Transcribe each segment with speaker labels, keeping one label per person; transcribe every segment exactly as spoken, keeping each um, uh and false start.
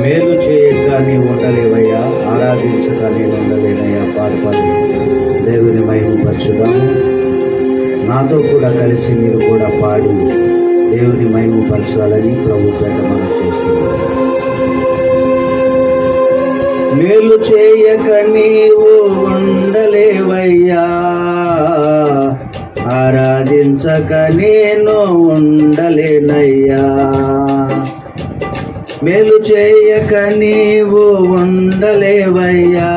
Speaker 1: మేలు చేయక నీవు ఉండలేవయ్యా, ఆరాధించక నేను ఉండలేనయ్యా. పాడు పాడి దేవుని మహిమపరచుదాము. నాతో కూడా కలిసి మీరు కూడా పాడి దేవుని మహిమపరచాలని ప్రభు పేట మనం చేస్తున్నాం. మేలు చేయక నీవు ఉండలేవయ్యా, ఆరాధించక నేను ఉండలేనయ్యా. మేలు చేయక నీవు ఉండలేవయ్యా,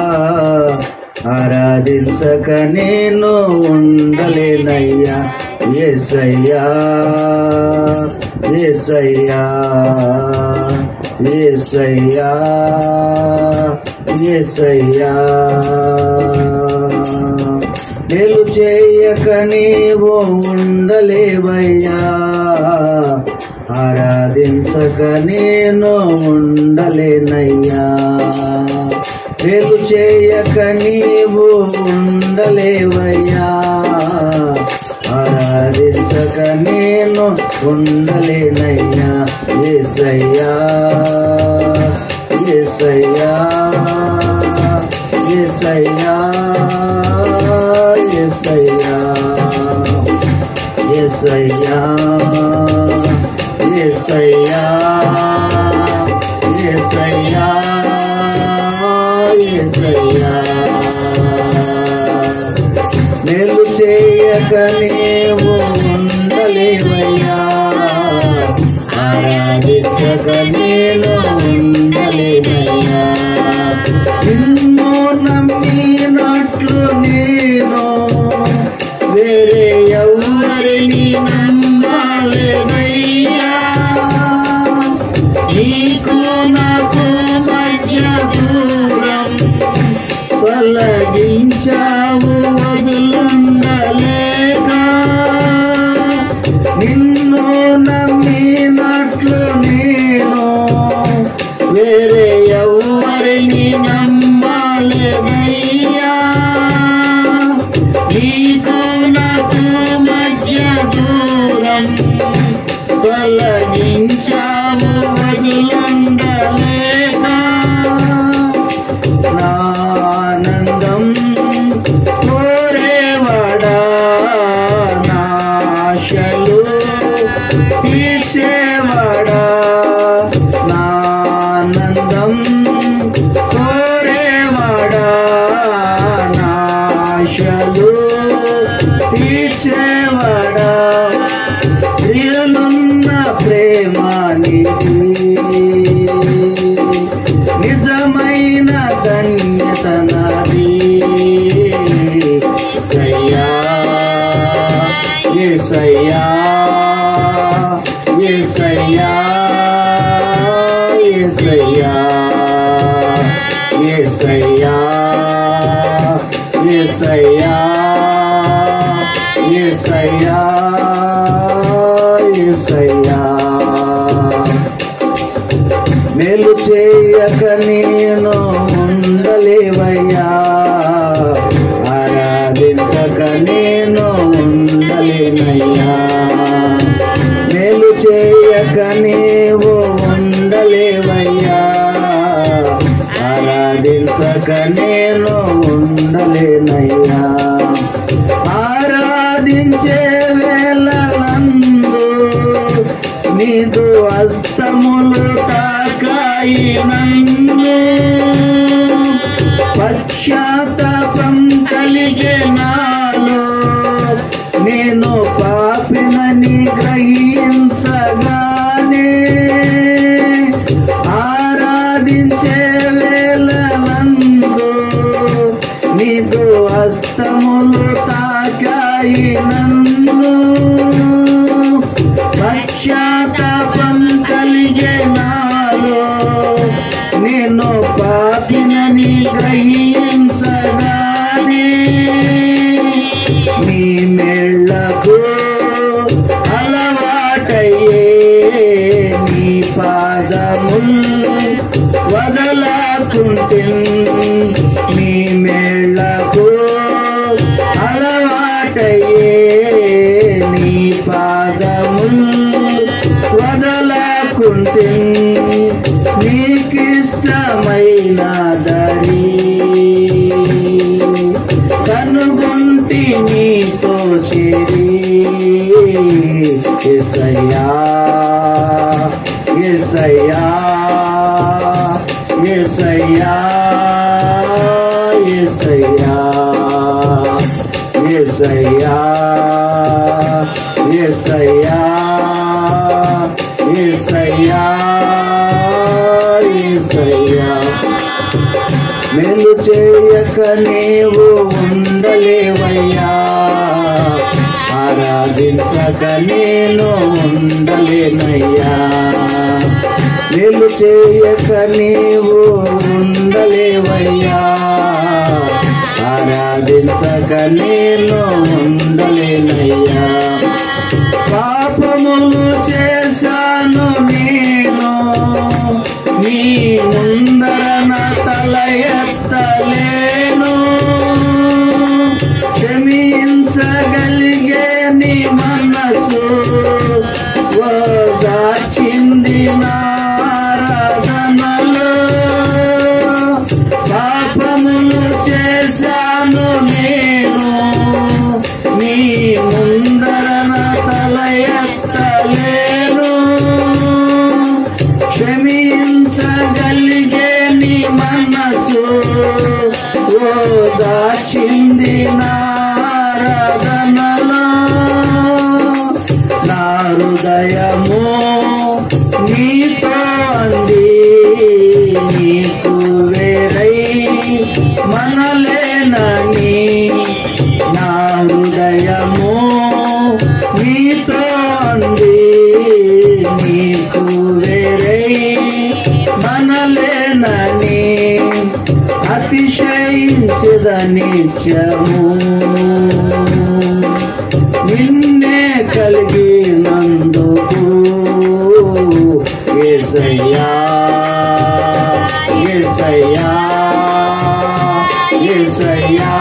Speaker 1: ఆరాధించక నేను ఉండలేనయ్యా. యేసయ్యా యేసయ్యా యేసయ్యా యేసయ్యా. మేలు చేయక నీవు ఉండలేవయ్యా, ఆరాధించక నేను ఉండలేనయ్యా. మేలు చేయక నీవు ఉండలేవయ్యా, ఆరాధించక నేను ఉండలేనయ్యా. యేసయ్యా యేసయ్యా యేసయ్యా యేసయ్యా యేసయ్యా యేసయ్యా యేసయ్యా యేసయ్యా. మేలు చేయక నీవు ఉండలేవయ్యా, ఆరాధించక నేను ఉండలేనయ్యా. నిన్ను నమ్మినట్లు నేను వేరే ఎవరిని నమ్మలేనయ్యా. నీకు నాకు మధ్య దూరం తొలగించావు వదులుండలేక. నిన్ను నమ్మినట్లు నేను వేరే ఎవరిని నమ్మలేదయ్యా. నీకు నాకు మధ్య దూరం తొలగించావు వదులుండలేక. నా ఆనందం కోరేవాడా, నా ఆశలు తీర్చేవాడా. నా ఆనందం కోరేవాడా, నా ఆశలు తీర్చేవాడా. ప్రియులున్న ప్రేమ నీది, నిజమైన ధన్యత నాది. యేసయ్యా యేసయ్యా యేసయ్యా యేసయ్యా యేసయ్యా యేసయ్యా యేసయ్యా. మేలు చేయక నేను ఉండలేవయ్యా, ఆరాధించక నేను ఉండలేనయ్యా. మేలు చేయక నీవు ఉండలేవయ్యా, ఆరాధించక నేను ఉండలేనయ్యా. ఆరాధించే వేళలందు నీదు హస్తములు తాకాయి నన్ను. పశ్చాత్తాపం కలిగే నాలో, నేను పాపినని గ్రహించగానే. ఆరాధించే వేళలందు నీదు హస్తములు తాకాయి నన్ను. పశ్చాత్తాపం కలిగే నాలో, నేను పాపినని గ్రహించగానే. నీ మేళ్లకు అలవాటయ్యే నీ పాదముల్ వదలకుంటే. నీ మేళ్లకు అలవాటయ్యే నీ పాదముల్ వదలకుంటే. నీ నీకిష్టమైన దరి కనుగొంటి నీతో చేరి యేసయ్యా యేసయ్యా యేసయ్యా యేసయ్యా యేసయ్యా యేసయ్యా యేసయ్యా యేసయ్యా మేలు చేయక నీవు ఉండలేవయ్యా ఆరాధించక నేను ఉండలేనయ్యా మేలు చేయక నీవు ఉండలేవయ్యా ఆరాధించక నేను ఉండలేనయ్యా పాపములు చేశాను నేను నీ ముందర నా తల ఎత్తలేను క్షమించగలిగే నీ మనసు ఓదార్చింది నారాధనలో పాపములు చేశాను నేను నీ ముందర నా తల ఎత్తలేను క్షమించగలిగే నీ మనసు ఓదార్చింది నారాధనలో నా హృదయము నీతో అంది నీకు వేరై మనలేనని నా హృదయము నీతో అంది నీకు వేరై మనలేనని అతిశయించద నిత్యము నిన్నే కలిగినందుకు యేసయ్యా యేసయ్యా యేసయ్యా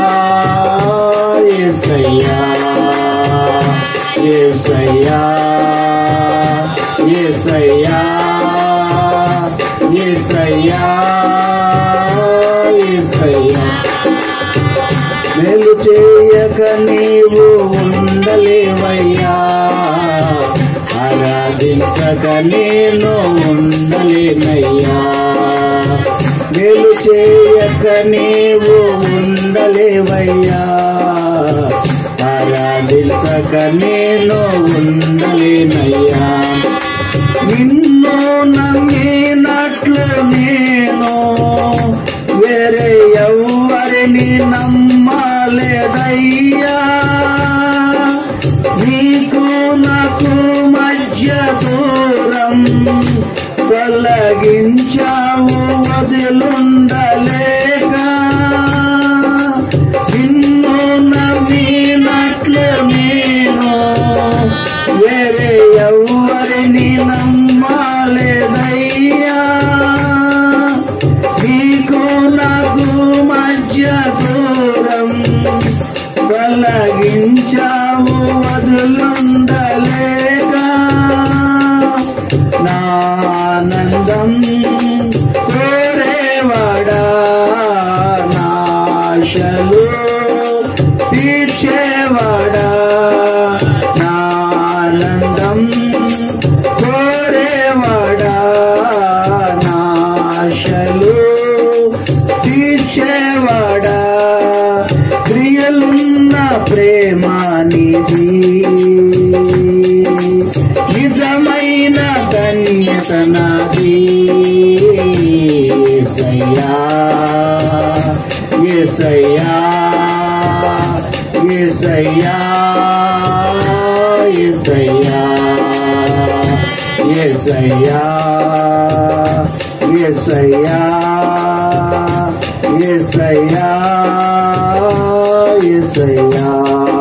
Speaker 1: యేసయ్యా యేసయ్యా యేసయ్యా యేసయ్యా యేసయ్యా మేలు చేయక నీవు ఉండలేవయ్యా ఆరాధించక నేను ఉండలేనయ్యా మేలు చేయక నీవు ఉండలేవయ్యా ఆరాధించక నేను ఉండలేనయ్యా నిన్ను నమ్మినట్లు నేను వేరే ఎవరిని నమ్మలేదయ్యా నీకు నాకు మధ్య దూరం తొలగించావు వదిలుండలేక నిన్ను నమ్మినట్లు నేను వేరే ఎవరిని నమ్మలేదయ్యా నీకు నాకు మధ్య దూరం తొలగించావు వదులుండలేగా నా ఆనందం కోరేవాడా నా ఆశలు తీర్చేవాడా నా ఆనందం కోరేవాడా నా ఆశలు తీర్చేవాడా క్రియలున్న ప్రేమానిధి నిజమైన ధన్యత నాది యేసయ్యా యేసయ్యా యేసయ్యా యేసయ్యా యేసయ్యా యేసయ్యా యేసయ్యా యేసయ్యా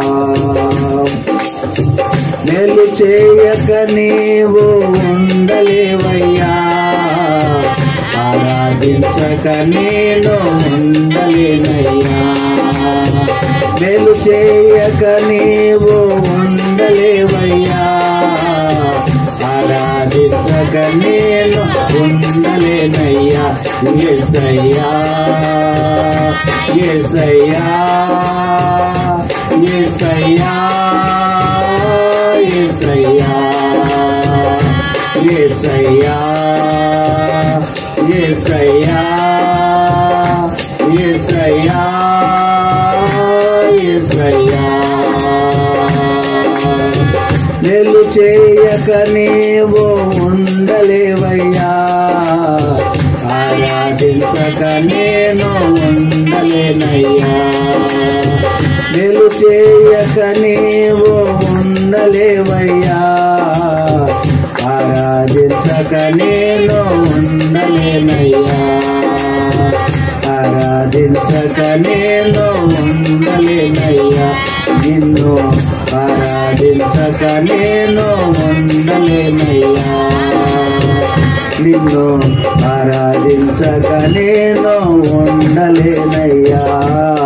Speaker 1: మేలు చేయక నీవు ఉండలేవయ్యా ఆరాధించక నేను ఉండలేనయ్యా మేలు చేయక నీవు ఉండలేవయ్యా ఆరాధించక చేయక నేను ఉండలేనయ్యా యేసయ్యా యేసయ్యా యేసయ్యా యేసయ్యా యేసయ్యా యేసయ్యా యేసయ్యా యేసయ్యా మేలు చేయక నీవు ఉండలేవయ్యా ఆరాధించక నేను ఉండలేనయ్యా మేలు చేయక నీవు ఉండలేవయ్యా ఆరాధించక నేను ఉండలేనయ్యా ఆరాధించక నేను ఉండలేనయ్యా నిన్ను ఆరాధించక నేను ఉండలేనయ్యా నిన్ను ఆరాధించక నేను ఉండలేనయ్యా